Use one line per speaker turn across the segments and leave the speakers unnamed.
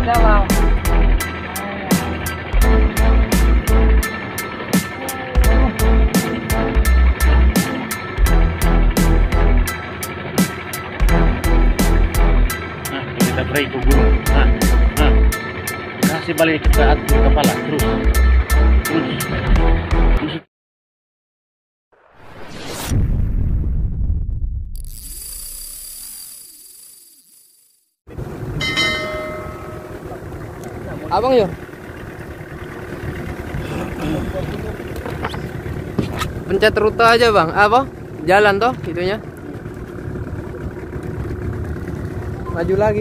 ada bang.
Nah, kita break ke gunung. Nah, kasih balik ke kepala terus.
Abang yuk. Pencet rute aja bang. Apa? Jalan toh itunya. Maju lagi.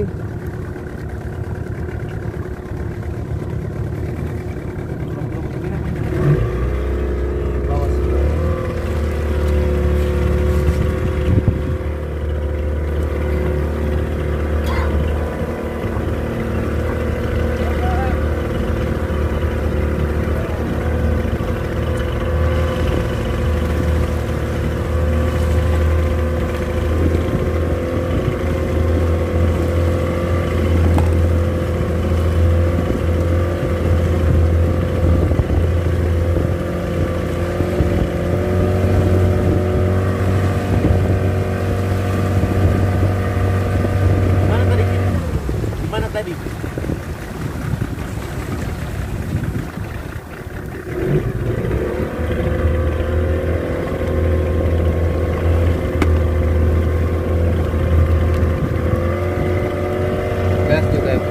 Mana tadi?
Gas juga ya.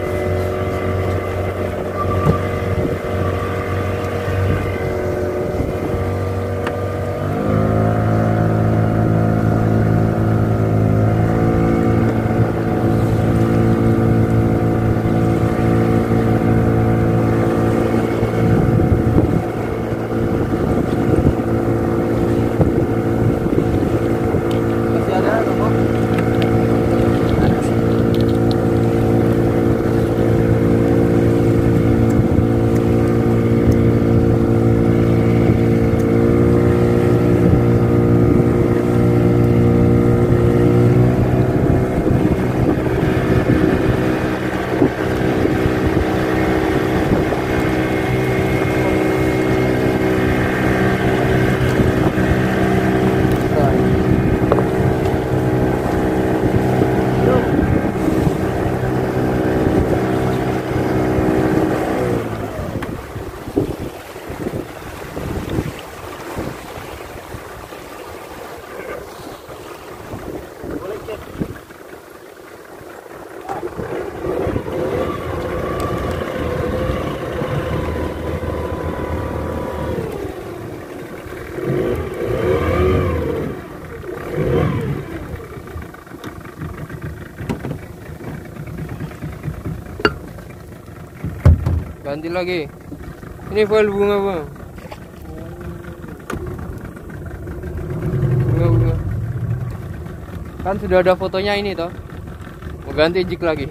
Ganti lagi. Ini foil bunga bang. Bunga. Kan sudah ada fotonya ini toh. Mau ganti jig lagi.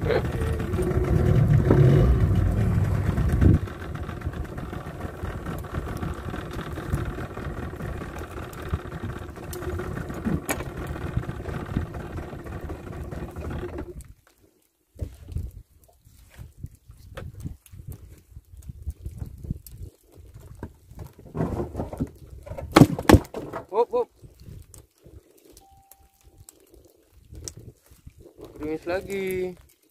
Hop. Gerimis lagi.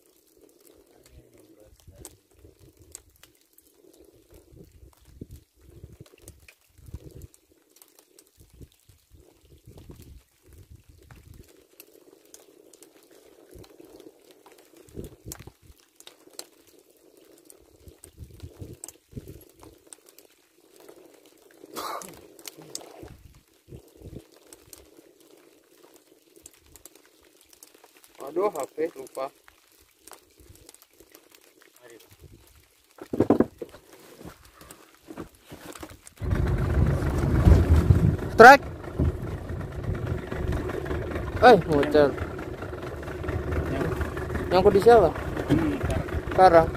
Aduh, HP lupa. Strike. Ngocel. Nyangkut di siapa? Karang.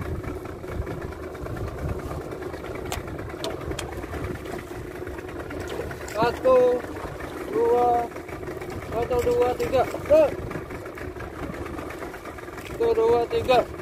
Satu, dua, tiga. 1, 2, 3.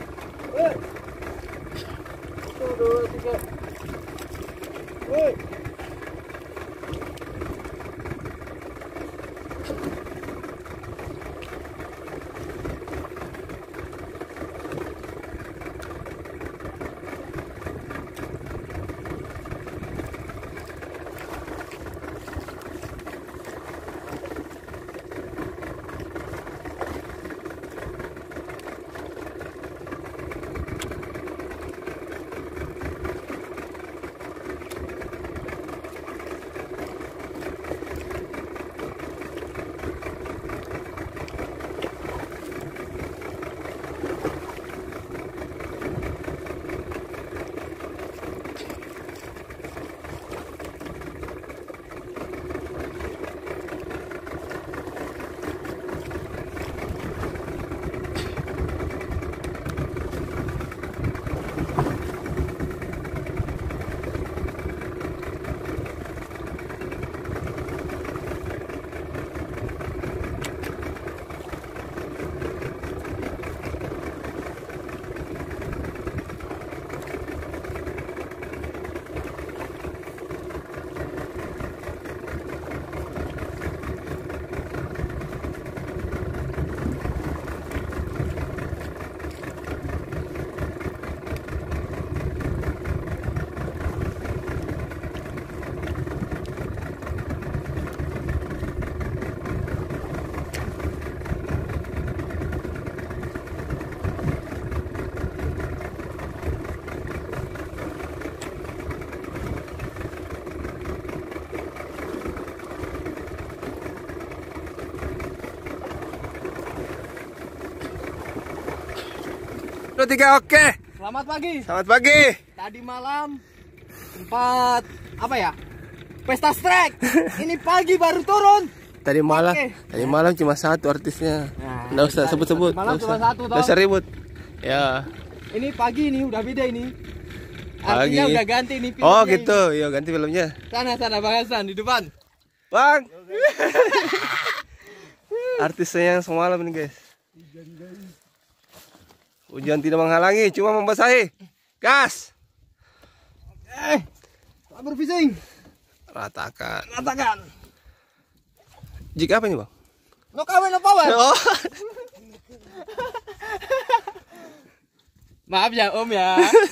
3 oke.
Selamat pagi.
Selamat pagi.
Tadi malam sempat apa ya? Pesta strike. Ini pagi baru turun.
Tadi malam,
Oke.
tadi malam cuma satu artisnya.
Nah,
Nggak usah sebut-sebut.
malam
nggak
cuma
usah.
satu,
Nggak
toh.
usah ribut. Ya.
Ini pagi nih udah beda ini.
Pagi.
Artinya udah ganti nih
Oh
filmnya
gitu. Iya ganti filmnya.
Sana Bang Hasan di depan.
Bang. Artisnya yang semalam nih guys. Hujan tidak menghalangi, cuma membasahi. Gas.
Sabar fishing.
Ratakan.
Katakan.
Jika apa ini bang?
No kawan no power.
Oh.
Maaf ya Om ya.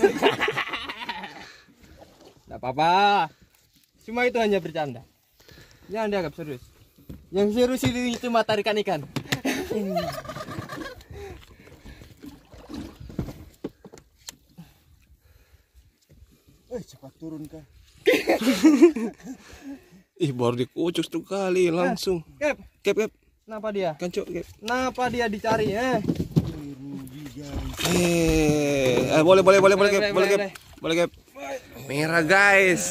Tidak apa-apa. Cuma itu hanya bercanda. Jangan dianggap serius. Yang serius ini cuma tarikan ikan.
Cepat turun kah?
Ih baru dikucuk tuh kali langsung.
Kep,
Kep.
kenapa dia?
Kancok kep.
Kenapa dia dicari
Boleh kep.
boleh.
Boleh kep. Merah guys.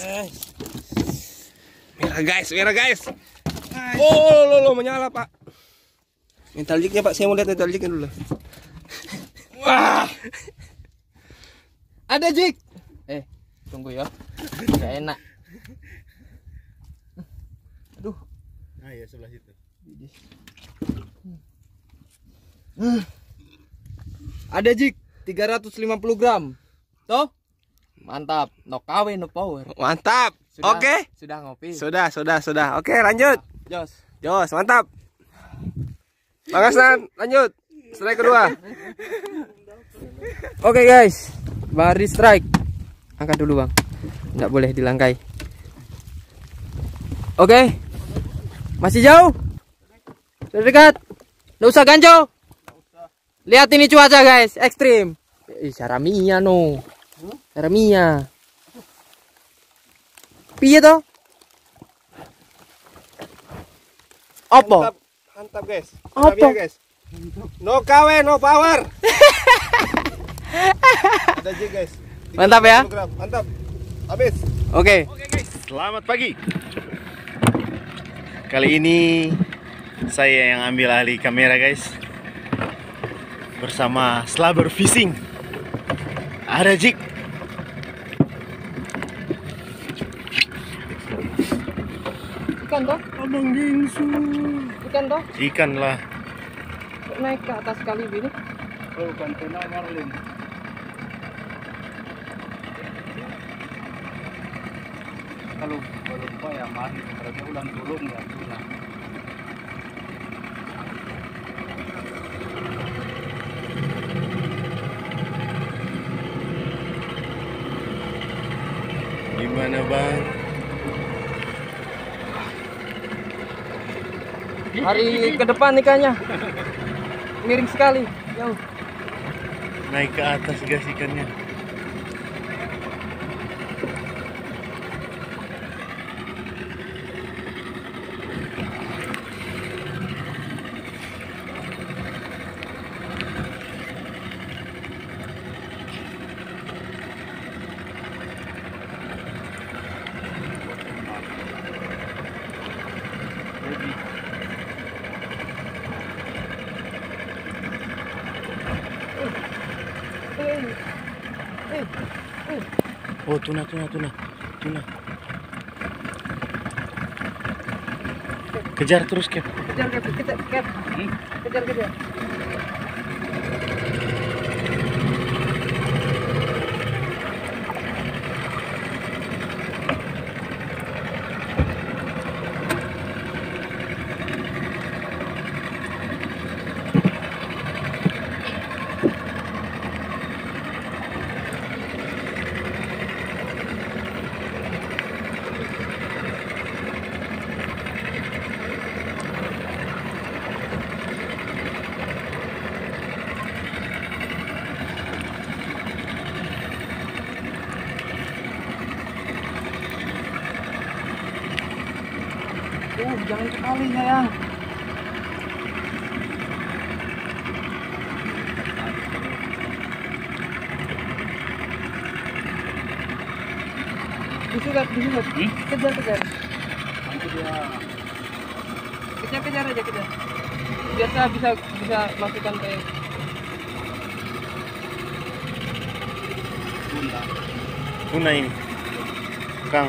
Merah guys. Oh, lo menyala pak. Mental jignya pak, saya mau lihat mental jignya dulu.
Wah. Ada jig. Tunggu ya. Gak enak. Aduh.
Nah ya sebelah situ.
Ada jig 350 gram. Toh? Mantap. No kawe no power.
Mantap.
Sudah,
Oke.
Sudah ngopi.
Sudah. Oke, lanjut.
Jos.
Mantap. Bang Hasan, lanjut. Strike kedua.
Oke guys. Bari strike. Angkat dulu bang. Nggak boleh dilangkai. Oke. Masih jauh? Sudah dekat? Nggak usah ganco. Lihat ini cuaca guys. Ekstrim. Saramia no. Saramia. Piye toh? Apa?
Mantap guys.
Apa?
Guys. No kawe, no power. Ada jig guys.
Mantap ya?
30 gram. Mantap. Habis.
Oke.
Oke guys, selamat pagi. Kali ini saya yang ambil alih kamera guys, bersama Slabber Fishing. Ada jig.
Ikan toh?
Abang Gingsu.
Ikan toh?
Ikan lah.
Naik ke atas kali ini.
Oh, bukan tuna marlin. Kalau lupa ya mari kalau dia ulang tolong ya sudah.
Gimana bang?
Hari ke depan ikannya. Miring sekali. Jauh.
Naik ke atas gas ikannya. Oh tuna. Kejar terus Cap.
Kejar. Kejar. Jangan sekali sayang. Disurat. Kejar.
Nanti dia
Kejar aja. Biar saya bisa masukkan ke
Tuna ini. Kang.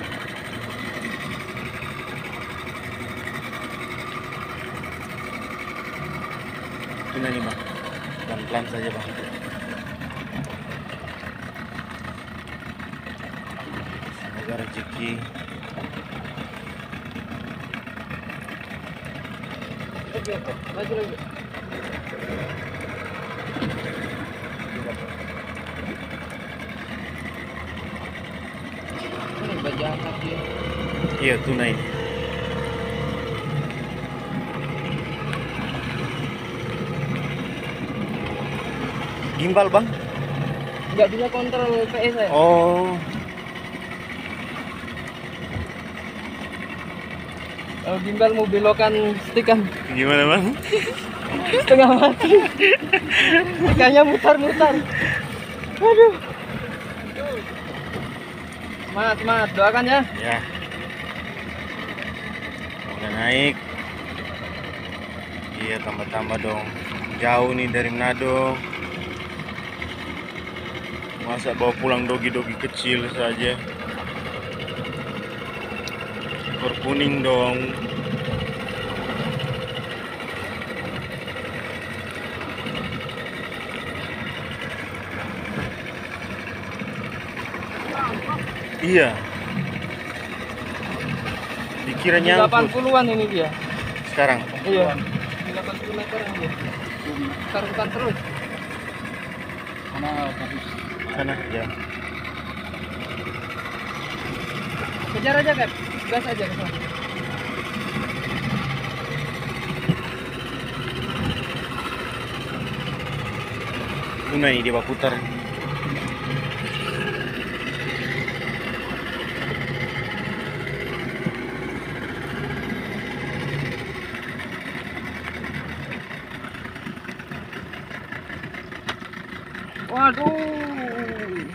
Tuna nih bang. Pelan-pelan saja bang. Semoga rezeki.
Oke, maju lagi. Ini bajakan dia.
Iya tuna ini. Gimbal bang?
Nggak bisa kontrol PS saya.
Oh.
Kalau gimbal mau belokan stick kan
Gimana bang?
setengah mati. Ikannya mutar-mutar. Aduh. Semangat, doakan ya.
Ya. Udah naik. Iya tambah-tambah dong. Jauh nih dari Manado. Masa bawa pulang dogi-dogi kecil saja. Ekor kuning dong. Iya. Dikira nyangkut.
80-an ini dia.
Sekarang.
Iya. 80 meteran dia. Putar terus.
mana habis.
Sana ya.
Kejar aja kan. Gas aja ke sana.
Tuna ini dia putar.
Waduh.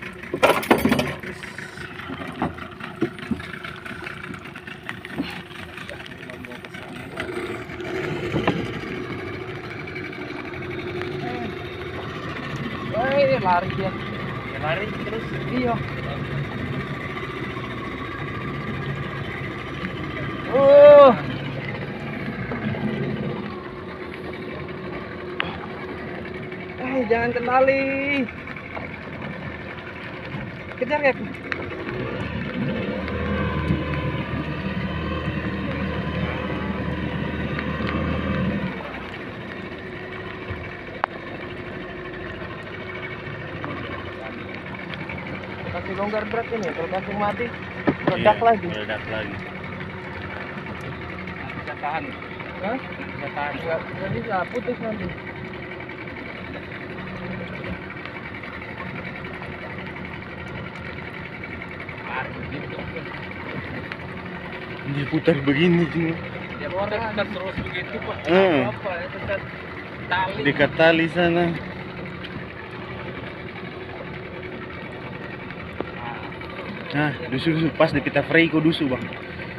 Lari dia.
Ya, lari terus.
Iya. Oh. Jangan kendali. Kejar, Kep. longgar berat ini. Kalau langsung mati, meledak lagi.
Meledak lagi.
Bisa tahan. Hah? Bisa tahan. Nggak bisa, putus nanti.
Diputar begini cuma.
Ya orang terus begitu pak.
Hmm.
Apa ya dekat tali.
Dekat tali sana. Nah, dusu pas di pita frey kok dusu bang.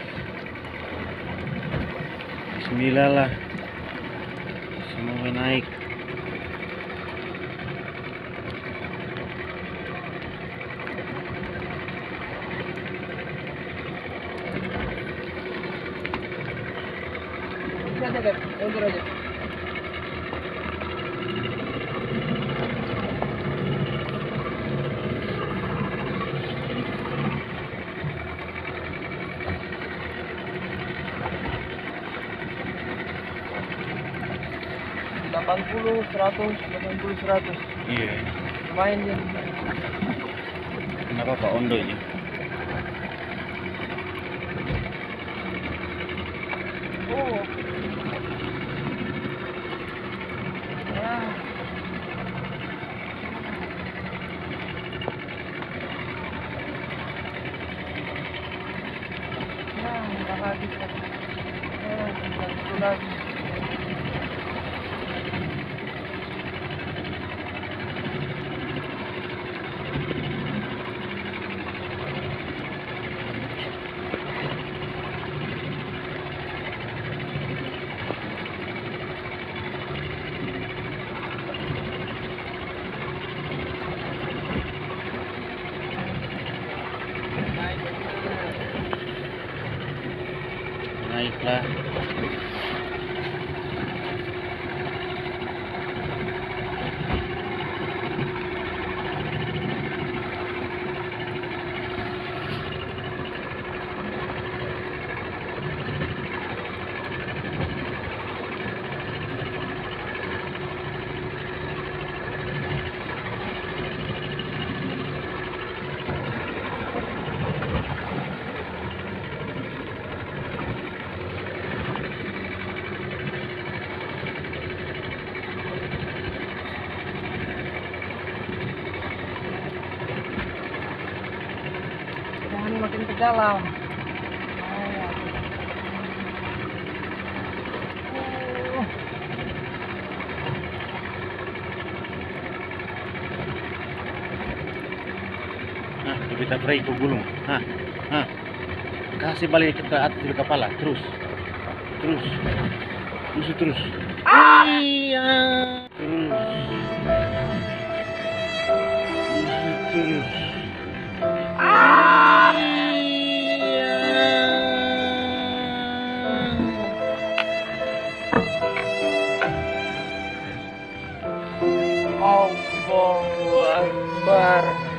Bismillah lah. Semoga naik.
Ada kan? Longgar aja. $80, 100, 80, 100.
Iya.
Lumayan ya.
Kenapa Pak Ondo aja?
Oh. Ya. Ya, udah habis. Ya, tinggal itu lagi.
Naiklah.
Jangan makin ke dalam.
Nah, kita frey ke gulung. Hah, hah. Kasih balik ke atas di kepala, terus, terus, terus. Iya, terus.
Allahu Akbar.